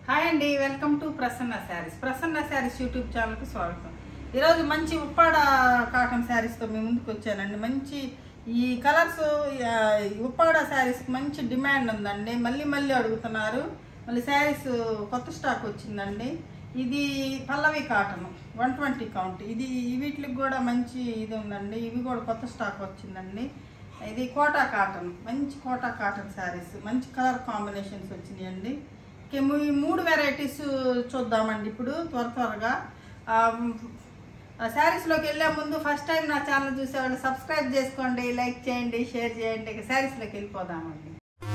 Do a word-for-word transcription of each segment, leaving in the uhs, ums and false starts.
Hi అండి, welcome to Prasanna Sarees. Prasanna Sarees YouTube ఛానల్కి స్వాగతం. ఈరోజు మంచి ఉప్పాడ కాటన్ శారీస్తో మీ ముందుకు వచ్చానండి. మంచి ఈ కలర్స్ ఉప్పాడ శారీస్కి మంచి డిమాండ్ ఉందండి. మళ్ళీ మళ్ళీ అడుగుతున్నారు. మళ్ళీ శారీస్ కొత్త స్టాక్ వచ్చిందండి. ఇది Pallavi cotton one twenty count. ఇది వీటికి కూడా మంచి ఇది ఉందండి. ఇవి కూడా కొత్త స్టాక్ వచ్చిందండి. ఇది కోటా కాటన్, మంచి కోటా కాటన్ శారీస్, మంచి కలర్ కాంబినేషన్స్ వచ్చినాయండి. ఈ మూడు వెరైటీస్ చూద్దామండి ఇప్పుడు త్వర త్వరగా. శారీస్లోకి వెళ్ళే ముందు ఫస్ట్ టైం నా ఛానల్ చూసేవాళ్ళు సబ్స్క్రైబ్ చేసుకోండి, లైక్ చేయండి, షేర్ చేయండి. ఇక శారీస్లోకి వెళ్ళిపోదామండి.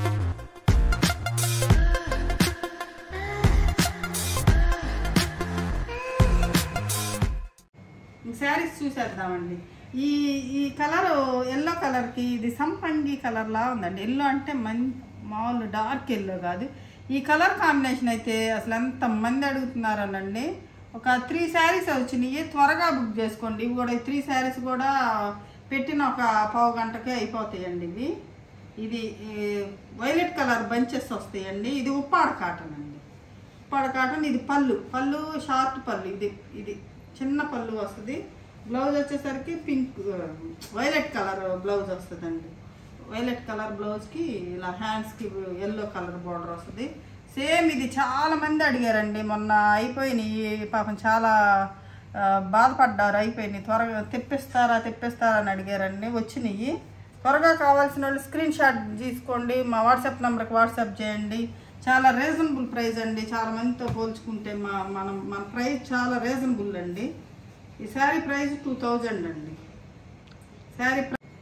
శారీస్ చూసేద్దామండి. ఈ ఈ కలర్ ఎల్లో కలర్కి ఇది సంపంగి కలర్లా ఉందండి. ఎల్లో అంటే మం మామూలు డార్క్ ఎల్లో కాదు. ఈ కలర్ కాంబినేషన్ అయితే అసలు ఎంతమంది అడుగుతున్నారనండి. ఒక త్రీ శారీస్ వచ్చినాయి, త్వరగా బుక్ చేసుకోండి. ఇవి కూడా త్రీ శారీస్ కూడా పెట్టిన ఒక పావు గంటకే అయిపోతాయండి. ఇవి ఇది వైలెట్ కలర్ బంచెస్ వస్తాయండి. ఇది ఉప్పాడ కాటన్ అండి. ఉప్పాడ కాటన్. ఇది పళ్ళు పళ్ళు షార్ట్ పళ్ళు. ఇది ఇది చిన్న పళ్ళు వస్తుంది. బ్లౌజ్ వచ్చేసరికి పింక్ వైలెట్ కలర్ బ్లౌజ్ వస్తుందండి. వైలెట్ కలర్ బ్లౌజ్కి ఇలా హ్యాండ్స్కి ఎల్లో కలర్ బార్డర్ వస్తుంది. సేమ్ ఇది చాలా మంది అడిగారండి. మొన్న అయిపోయినాయి, పాపం చాలా బాధపడ్డారు. అయిపోయినాయి, త్వరగా తెప్పిస్తారా తెప్పిస్తారా అని అడిగారండి. వచ్చినాయి. త్వరగా కావాల్సిన వాళ్ళు స్క్రీన్ షాట్ తీసుకోండి, మా వాట్సాప్ నెంబర్కి వాట్సాప్ చేయండి. చాలా రీజనబుల్ ప్రైస్ అండి. చాలా మందితో పోల్చుకుంటే మా మనం మన ప్రైస్ చాలా రీజనబుల్ అండి. ఈ శారీ ప్రైస్ టూ థౌజండ్ అండి. శారీ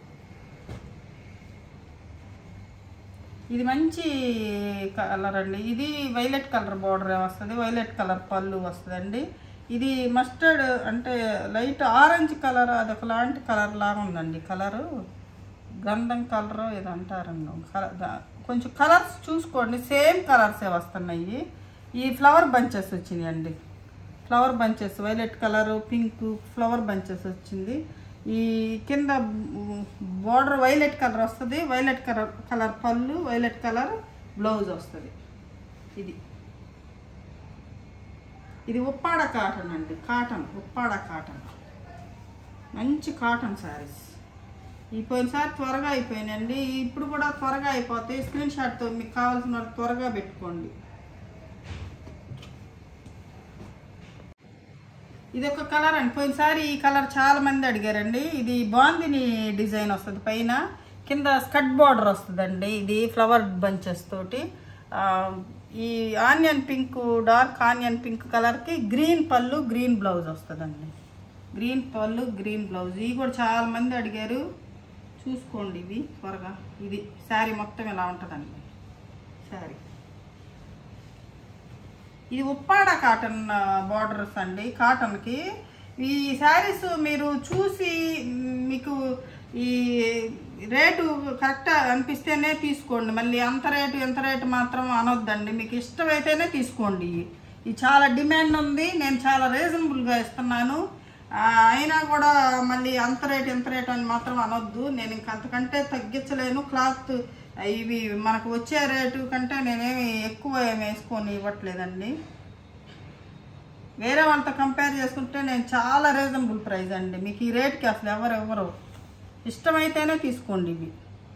ఇది మంచి కలర్ అండి. ఇది వైలెట్ కలర్ బార్డర్ వస్తుంది, వైలెట్ కలర్ పళ్ళు వస్తుందండి. ఇది మస్టర్డ్ అంటే లైట్ ఆరెంజ్ కలర్, అది ఒకలాంటి కలర్ లాగా ఉందండి. కలరు గంధం కలర్ ఏదో అంటారండి. కలర్ కొంచెం కలర్స్ చూసుకోండి, సేమ్ కలర్సే వస్తున్నాయి. ఈ ఫ్లవర్ బంచెస్ వచ్చినాయండి. Flower bunches violet colour, pink flower bunches వచ్చింది. ఈ కింద బార్డర్ వైలెట్ కలర్ వస్తుంది, వైలెట్ కలర్ కలర్ పళ్ళు, వైలెట్ కలర్ బ్లౌజ్ వస్తుంది. ఇది ఇది ఉప్పాడ కాటన్ అండి. కాటన్ ఉప్పాడ కాటన్, మంచి కాటన్ శారీస్. ఈ పోయినసారి త్వరగా అయిపోయినాయండి. ఇప్పుడు కూడా త్వరగా అయిపోతాయి. స్క్రీన్ షాట్తో మీకు కావాల్సిన వాళ్ళు త్వరగా పెట్టుకోండి. ఇది ఒక కలర్ అండి. పోయినసారి ఈ కలర్ చాలా మంది అడిగారండి. ఇది బాందిని డిజైన్ వస్తుంది, పైన కింద స్కట్ బార్డర్ వస్తుందండి. ఇది ఫ్లవర్ బంచెస్ తోటి. ఈ onion pink, dark onion pink కలర్కి గ్రీన్ పళ్ళు, గ్రీన్ బ్లౌజ్ వస్తుందండి. గ్రీన్ పళ్ళు, గ్రీన్ బ్లౌజ్. ఇవి కూడా చాలా మంది అడిగారు, చూసుకోండి ఇవి త్వరగా. ఇది శారీ మొత్తం ఇలా ఉంటుందండి శారీ. ఇది ఉప్పాడ కాటన్ బార్డర్స్ అండి. కాటన్కి ఈ శారీస్ మీరు చూసి మీకు ఈ రేటు కరెక్ట్ అనిపిస్తేనే తీసుకోండి. మళ్ళీ అంత రేటు ఎంత రేటు మాత్రం అనొద్దండి. మీకు ఇష్టమైతేనే తీసుకోండి. ఇది చాలా డిమాండ్ ఉంది, నేను చాలా రీజనబుల్గా ఇస్తున్నాను. అయినా కూడా మళ్ళీ అంత రేటు ఎంత రేటు అని మాత్రం అనొద్దు. నేను ఇంక అంతకంటే తగ్గించలేను. క్లాత్ ఇవి మనకు వచ్చే రేటు కంటే నేనేమి ఎక్కువ ఏమి వేసుకొని ఇవ్వట్లేదండి. వేరే వాళ్ళతో కంపేర్ చేసుకుంటే నేను చాలా రీజనబుల్ ప్రైస్ అండి. మీకు ఈ రేట్కి అసలు ఎవరు ఎవరు ఇష్టమైతేనే తీసుకోండి. ఇవి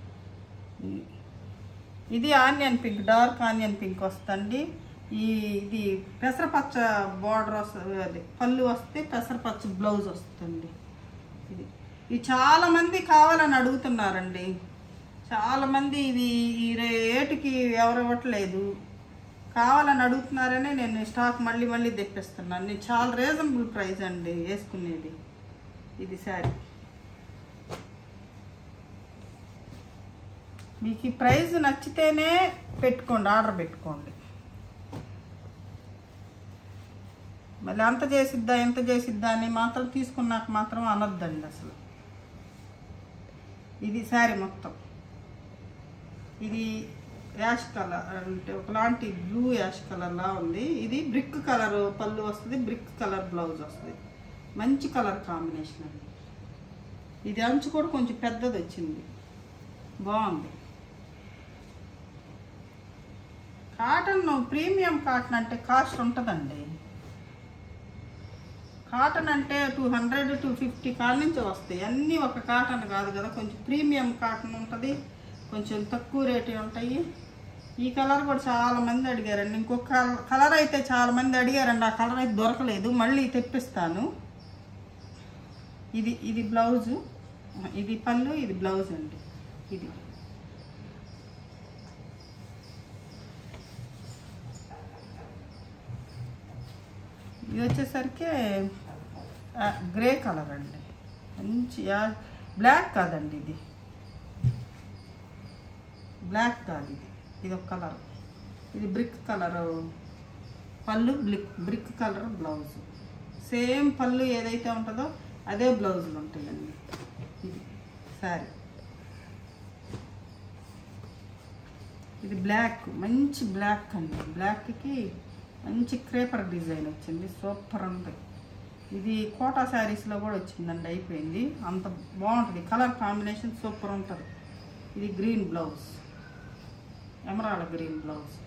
ఇది onion pink, dark onion pink వస్తుంది. ఈ ఇది పెసరపచ్చ బార్డర్ వస్తుంది, అది పళ్ళు వస్తే పెసరపచ్చ బ్లౌజ్ వస్తుంది. ఇది ఇది చాలామంది కావాలని అడుగుతున్నారండి. చాలామంది ఇది ఈ రేటుకి ఎవరు ఇవ్వట్లేదు, కావాలని అడుగుతున్నారనే నేను స్టాక్ మళ్ళీ మళ్ళీ తెప్పిస్తున్నాను. నేను చాలా రీజనబుల్ ప్రైస్ అండి వేసుకునేది. ఇది శారీ మీకు ఈ ప్రైస్ నచ్చితేనే పెట్టుకోండి, ఆర్డర్ పెట్టుకోండి. మళ్ళీ అంత చేసిద్దా ఎంత చేసిద్దా అని మాత్రం తీసుకున్నాక మాత్రం అనొద్దండి అసలు. ఇది శారీ మొత్తం. ఇది యాష్ కలర్ అంటే ఒకలాంటి బ్లూ యాష్ కలర్లా ఉంది. ఇది బ్రిక్ కలర్ పళ్ళు వస్తుంది, బ్రిక్ కలర్ బ్లౌజ్ వస్తుంది. మంచి కలర్ కాంబినేషన్ అండి. ఇది అంచు కూడా కొంచెం పెద్దది వచ్చింది, బాగుంది. కాటన్ ప్రీమియం కాటన్ అంటే కాస్ట్ ఉంటుందండి. కాటన్ అంటే టూ హండ్రెడ్ టూ ఫిఫ్టీ కాడ నుంచి వస్తాయి. అన్నీ ఒక కాటన్ కాదు కదా, కొంచెం ప్రీమియం కాటన్ ఉంటుంది, కొంచెం తక్కువ రేటు ఉంటాయి. ఈ కలర్ కూడా చాలామంది అడిగారండి. ఇంకొక కలర్ అయితే చాలామంది అడిగారండి, ఆ కలర్ అయితే దొరకలేదు, మళ్ళీ తెప్పిస్తాను. ఇది ఇది బ్లౌజు, ఇది పళ్ళు, ఇది బ్లౌజ్ అండి. ఇది ఇది వచ్చేసరికి గ్రే కలర్ అండి, మంచి బ్లాక్ కాదండి, ఇది బ్లాక్ కాదు, ఇది ఇది ఒక కలర్. ఇది బ్రిక్ కలర్ పళ్ళు, brick brick colour blouse. Same పళ్ళు ఏదైతే ఉంటుందో అదే బ్లౌజులు ఉంటాయండి. ఇది శారీ, ఇది బ్లాక్, మంచి బ్లాక్ అండి. బ్లాక్కి మంచి క్రేపర్ డిజైన్ వచ్చింది, సూపర్ ఉంది. ఇది కోటా శారీస్లో కూడా వచ్చిందండి, అయిపోయింది. అంత బాగుంటుంది, కలర్ కాంబినేషన్ సూపర్ ఉంటుంది. ఇది green blouse, emerald green blouse.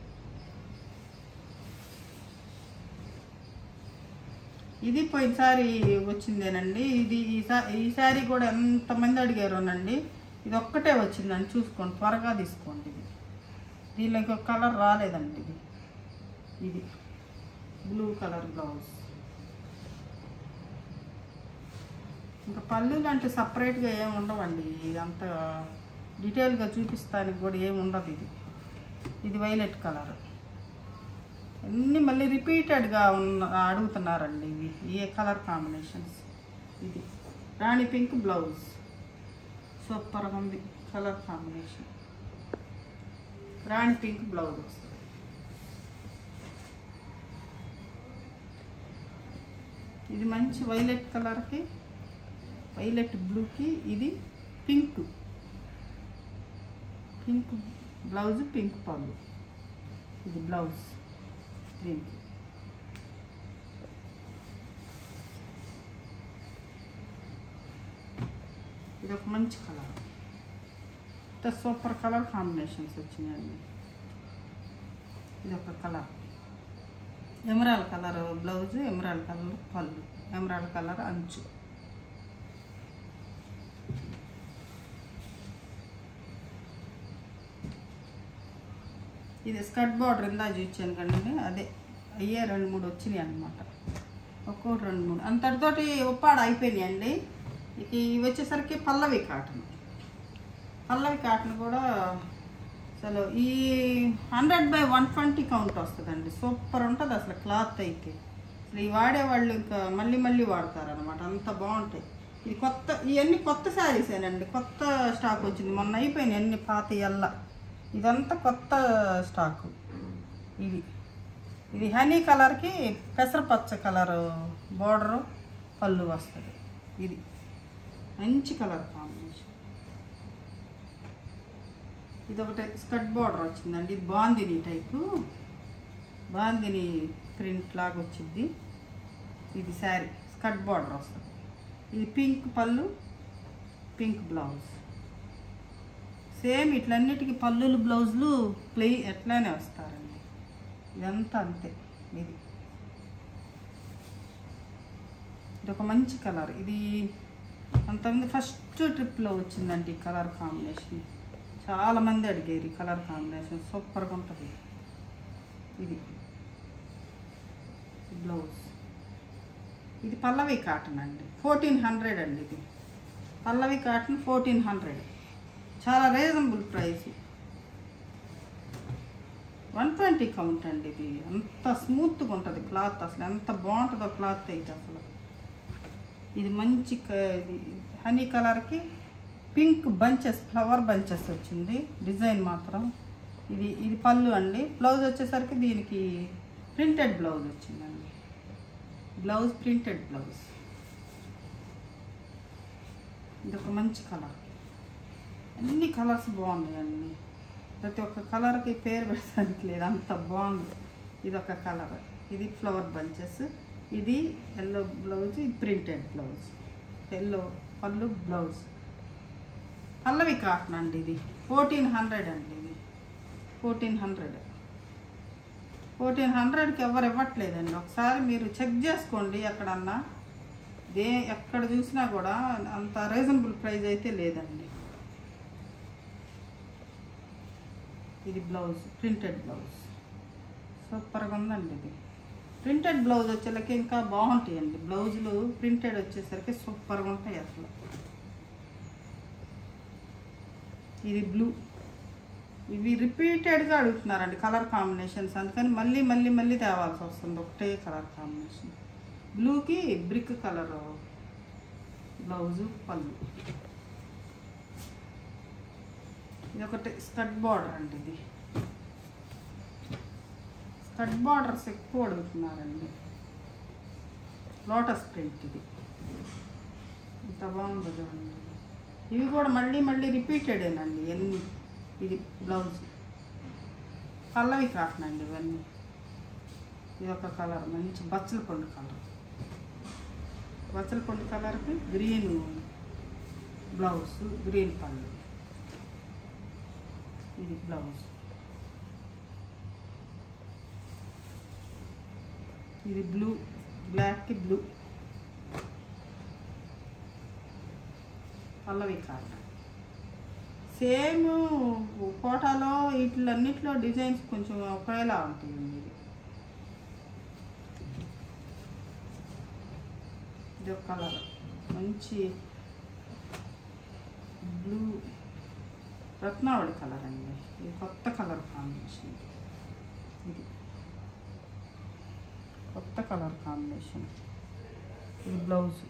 ఇది పోయినసారి వచ్చిందేనండి. ఇది ఈ శారీ కూడా ఎంతమంది అడిగారోనండి. ఇది ఒక్కటే వచ్చిందండి, చూసుకోండి, త్వరగా తీసుకోండి. ఇది దీనిలో ఇంకొక కలర్ రాలేదండి. ఇది ఇది బ్లూ కలర్ బ్లౌజ్. ఇంకా పళ్ళులు అంటే సపరేట్గా ఏమి ఉండవండి, అంత డీటెయిల్గా చూపిస్తానికి కూడా ఏమి ఉండదు. ఇది ఇది వైలెట్ కలర్. అన్నీ మళ్ళీ రిపీటెడ్గా ఉన్న అడుగుతున్నారండి ఇవి, ఏ కలర్ కాంబినేషన్స్. ఇది రాణి పింక్ బ్లౌజ్, సూపర్గా ఉంది colour combination. Rani pink blouse వస్తుంది. ఇది మంచి వైలెట్ కలర్కి, వైలెట్ బ్లూకి ఇది పింక్, పింక్ బ్లౌజ్, పింక్ పళ్ళు. ఇది బ్లౌజ్ దీనికి. ఇది ఒక మంచి కలర్, ఇంత సూపర్ కలర్ కాంబినేషన్స్ వచ్చినాయండి. ఇది ఒక colour, emerald colour blouse, emerald colour పళ్ళు, ఎమరాల్డ్ కలర్ అంచు. ఇది స్కర్ట్ బార్డర్ ఇందా చూపించాను కదండి, అదే అయ్యే రెండు మూడు వచ్చినాయి అన్నమాట, ఒక్కోటి రెండు మూడు. అంతటితోటి ఉప్పాడు అయిపోయినాయండి. ఇక ఇవి వచ్చేసరికి పల్లవి కాటన్. పల్లవి కాటన్ కూడా అసలు ఈ hundred by one twenty count వస్తుందండి, సూపర్ ఉంటుంది అసలు క్లాత్ అయితే. అసలు ఈ వాడేవాళ్ళు ఇంకా మళ్ళీ మళ్ళీ వాడతారు అనమాట, అంత బాగుంటాయి. ఇది కొత్త, ఇవన్నీ కొత్త శారీసేనండి, కొత్త స్టాక్ వచ్చింది, మొన్న అయిపోయినాయి అన్ని పాత ఎల్ల. ఇదంతా కొత్త స్టాకు. ఇది ఇది హనీ కలర్కి పెసరపచ్చ కలర్ బోర్డరు, పళ్ళు వస్తుంది. ఇది మంచి కలర్ కాంబినేషన్. ఇది ఒకటి స్కర్ట్ బార్డర్ వచ్చిందండి, ఇది బాందిని టైపు, బాందిని ప్రింట్ లాగా వచ్చింది. ఇది శారీ స్కర్ట్ బార్డర్ వస్తుంది. ఇది పింక్ పళ్ళు, పింక్ బ్లౌజ్. సేమ్ ఇట్లన్నిటికీ పళ్ళులు బ్లౌజులు ప్లెయి ఎట్లానే వస్తారండి, ఇదంతా అంతే. ఇది ఇది ఒక మంచి కలర్. ఇది అంతమంది ఫస్ట్ ట్రిప్లో వచ్చిందండి ఈ కలర్ కాంబినేషన్, చాలామంది అడిగారు ఈ కలర్ కాంబినేషన్, సూపర్గా ఉంటుంది. ఇది బ్లౌజ్. ఇది పల్లవి కాటన్ అండి, ఫోర్టీన్ హండ్రెడ్ అండి. ఇది పల్లవి కాటన్ ఫోర్టీన్ హండ్రెడ్, చాలా reasonable price. One twenty count అండి. ఇది అంత స్మూత్గా ఉంటుంది క్లాత్, అసలు ఎంత బాగుంటుందో క్లాత్ అయితే అసలు. ఇది మంచి ఇది హనీ కలర్కి పింక్ బంచెస్, ఫ్లవర్ బంచెస్ వచ్చింది, డిజైన్ మాత్రం. ఇది ఇది పళ్ళు అండి. బ్లౌజ్ వచ్చేసరికి దీనికి ప్రింటెడ్ బ్లౌజ్ వచ్చిందండి, బ్లౌజ్ ప్రింటెడ్ బ్లౌజ్. ఇది ఒక మంచి కలర్. అన్ని కలర్స్ బాగున్నాయండి, ప్రతి ఒక్క కలర్కి పేరు పెట్టడానికి లేదు, అంత బాగుంది. ఇది ఒక కలర్, ఇది ఫ్లవర్ బంచెస్, ఇది ఎల్లో బ్లౌజ్, ఇది ప్రింటెడ్ బ్లౌజ్, ఎల్లో పళ్ళు బ్లౌజ్. పల్లవి కాటన్ అండి, ఇది ఫోర్టీన్ హండ్రెడ్ అండి. ఇది ఫోర్టీన్ హండ్రెడ్ ఫోర్టీన్ హండ్రెడ్కి ఎవరు ఇవ్వట్లేదండి. ఒకసారి మీరు చెక్ చేసుకోండి ఎక్కడన్నా, దే ఎక్కడ చూసినా కూడా అంత రీజనబుల్ ప్రైస్ అయితే లేదండి. ఇది బ్లౌజ్, ప్రింటెడ్ బ్లౌజ్ సూపర్గా ఉందండి. ఇది ప్రింటెడ్ బ్లౌజ్ వచ్చేసరికి ఇంకా బాగుంటాయండి. బ్లౌజులు ప్రింటెడ్ వచ్చేసరికి సూపర్గా ఉంటాయి అసలు. ఇది బ్లూ. ఇవి రిపీటెడ్గా అడుగుతున్నారండి కలర్ కాంబినేషన్స్, అందుకని మళ్ళీ మళ్ళీ మళ్ళీ తేవాల్సి వస్తుంది ఒకటే కలర్ కాంబినేషన్. బ్లూకి బ్రిక్ కలర్ బ్లౌజు, పళ్ళు. ఇది ఒకటి స్కర్ట్ బార్డర్ అండి. ఇది స్కర్ట్ బార్డర్స్ ఎక్కువ అడుగుతున్నారండి. Lotus print. ఇది ఇంత బాగుంది చూడండి. ఇవి కూడా మళ్ళీ మళ్ళీ రిపీటెడేనండి ఎన్ని. ఇది బ్లౌజ్, పల్లవి కాటన్ అండి ఇవన్నీ. ఇది ఒక కలర్, మంచి బచ్చల పండు కలర్. బచ్చల పండు కలర్కి గ్రీన్ బ్లౌజ్, గ్రీన్ పళ్ళు. ఇది బ్లౌజ్. ఇది బ్లూ, బ్లాక్కి బ్లూ, పల్లవి కాటన్. సేమ్ కోటాలో వీటిలన్నిటిలో డిజైన్స్ కొంచెం ఒకేలా ఉంటాయండి. ఇది ఇది ఒక కలర్, మంచి బ్లూ రత్నావళి కలర్ అండి. ఇది కొత్త కలర్ కాంబినేషన్. ఇది కొత్త కలర్ కాంబినేషన్. ఇది బ్లౌజ్.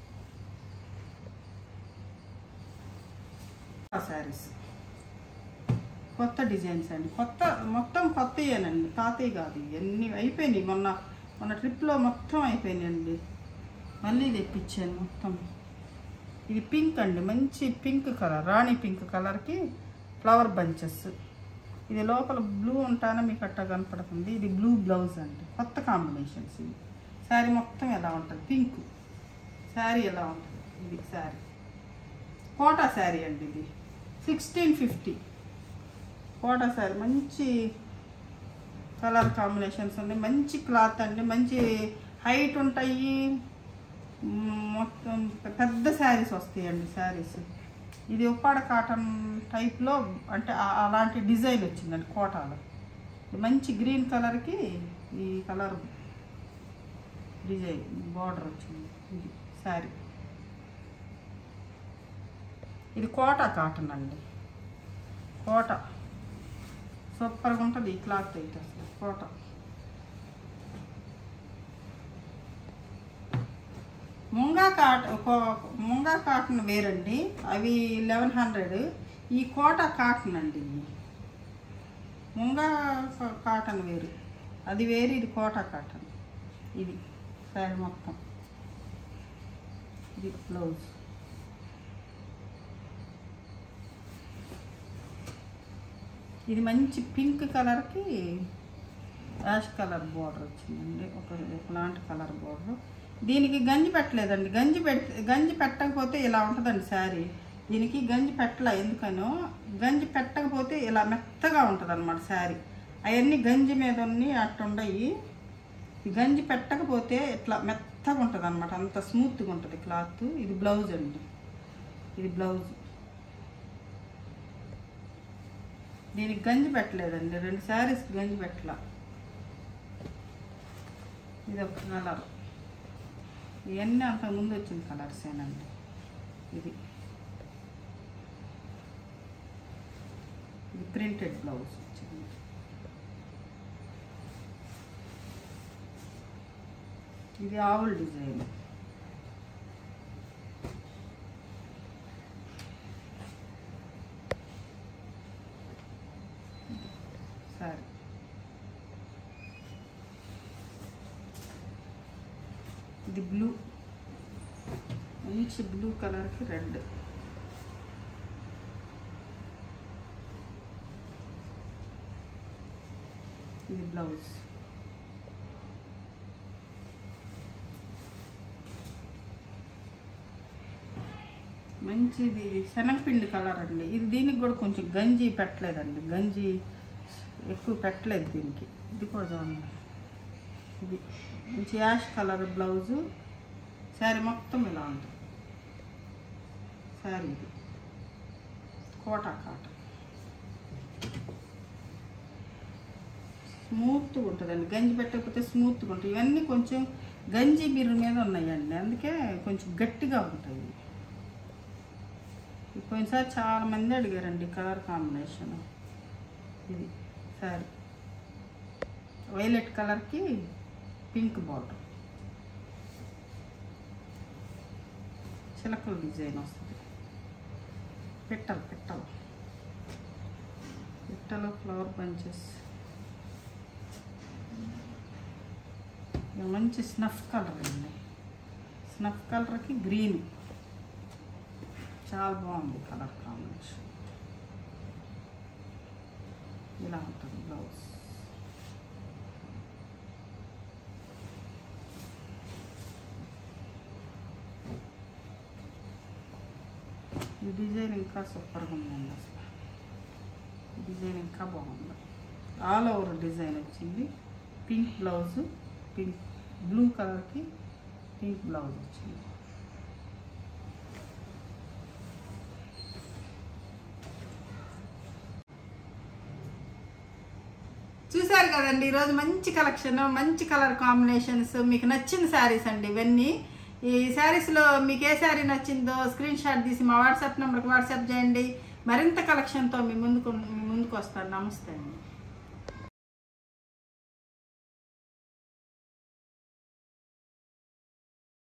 శారీస్ కొత్త డిజైన్స్ అండి. కొత్త మొత్తం కొత్తయేనండి, పాతవి కాదు. ఇవన్నీ అయిపోయినాయి. మొన్న మొన్న ట్రిప్లో మొత్తం అయిపోయినాయండి. మళ్ళీ తెప్పించాను మొత్తం. ఇది పింక్ అండి, మంచి పింక్ కలర్, రాణి పింక్ కలర్కి ఫ్లవర్ బంచెస్. ఇది లోపల బ్లూ ఉంటానే మీకు అట్ట కనపడుతుంది. ఇది బ్లూ బ్లౌజ్ అండి. కొత్త కాంబినేషన్స్. ఇది శారీ మొత్తం ఎలా ఉంటుంది, పింక్ శారీ ఎలా ఉంటుంది. ఇది శారీ కోటా శారీ అండి. ఇది సిక్స్టీన్ ఫిఫ్టీ కోటా శారీ. మంచి కలర్ కాంబినేషన్స్ ఉన్నాయి. మంచి క్లాత్ అండి, మంచి హైట్ ఉంటాయి. మొత్తం పెద్ద శారీస్ వస్తాయండి శారీస్. ఇది ఉప్పాడ కాటన్ టైప్లో, అంటే అలాంటి డిజైన్ వచ్చిందండి కోటాలో. మంచి గ్రీన్ కలర్కి ఈ కలర్ డిజైన్ బార్డర్ వచ్చింది. ఇది శారీ. ఇది కోటా కాటన్ అండి. కోటా సూపర్గా ఉంటుంది ఈ క్లాత్ అయితే అసలు. కోటా ముంగా కాటన్, ముంగా కాటన్ వేరండి, అవి లెవెన్ హండ్రెడ్. ఈ కోటా కాటన్ అండి. ముంగా కాటన్ వేరు, అది వేరు, ఇది కోటా కాటన్. ఇది శారీ మొత్తం. ఇది బ్లౌజ్. ఇది మంచి పింక్ కలర్కి యాష్ కలర్ బార్డర్ వచ్చిందండి. ఒక ఒకలాంటి కలర్ బార్డర్. దీనికి గంజి పెట్టలేదండి. గంజి పెడితే గంజి పెట్టకపోతే ఇలా ఉంటుందండి శారీ. దీనికి గంజి పెట్టలే, ఎందుకనో గంజి పెట్టకపోతే ఇలా మెత్తగా ఉంటుంది అన్నమాట శారీ. అవన్నీ గంజి మీద అట్టుండయి. ఈ గంజి పెట్టకపోతే ఇట్లా మెత్తగా ఉంటుంది అన్నమాట, అంత స్మూత్గా ఉంటుంది క్లాత్. ఇది బ్లౌజ్ అండి. ఇది బ్లౌజ్. దీనికి గంజి పెట్టలేదండి, రెండు శారీస్ గంజి పెట్టలా. ఇది ఒక కలర్. ఇవన్నీ అంత ముందు వచ్చిన కలర్సేనండి. ఇది ఇది ప్రింటెడ్ బ్లౌజ్ వచ్చింది. ఇది ఆవుల్ డిజైన్. సారీ. ఇది బ్లూ, మంచి బ్లూ కలర్కి రెడ్. ఇది బ్లౌజ్. మంచిది శనగపిండి కలర్ అండి. ఇది దీనికి కూడా కొంచెం గంజి పెట్టలేదండి, గంజి ఎక్కువ పెట్టలేదు దీనికి. ఇది కూడా చూడండి, ఇది మంచి యాష్ కలర్ బ్లౌజు. శారీ మొత్తం ఇలా ఉంటుంది. శారీ ఇది కోటా కాటన్, స్మూత్గా ఉంటుందండి. గంజి పెట్టకపోతే స్మూత్గా ఉంటుంది. ఇవన్నీ కొంచెం గంజి బిర్రు మీద ఉన్నాయండి, అందుకే కొంచెం గట్టిగా ఉంటాయి. పోయినసారి చాలామంది అడిగారండి కలర్ కాంబినేషన్. ఇది సారీ వైలెట్ కలర్కి పింక్ బార్డర్, చిలకల డిజైన్ వస్తుంది. పెట్టలు పెట్టలు పెట్టలు ఫ్లవర్ బంచెస్. మంచి స్నఫ్ కలర్ అండి. స్నఫ్ కలర్కి గ్రీన్ చాలా బాగుంది కలర్ కాంబినేషన్. ఇలా ఉంటుంది బ్లౌజ్. ఈ డిజైన్ ఇంకా సూపర్గా ఉందండి. అసలు డిజైన్ ఇంకా బాగుంది. ఆల్ ఓవర్ డిజైన్ వచ్చింది. పింక్ బ్లౌజు, పింక్ బ్లూ కలర్కి పింక్ బ్లౌజ్ వచ్చింది. చూసారు కదండి, ఈరోజు మంచి కలెక్షన్, మంచి కలర్ కాంబినేషన్స్, మీకు నచ్చిన శారీస్ అండి ఇవన్నీ. ఈ శారీస్లో మీకు ఏ శారీ నచ్చిందో స్క్రీన్ షాట్ తీసి మా వాట్సాప్ నెంబర్కి వాట్సాప్ చేయండి. మరింత కలెక్షన్తో మీ ముందుకు మీ ముందుకు వస్తాను. నమస్తే అండి.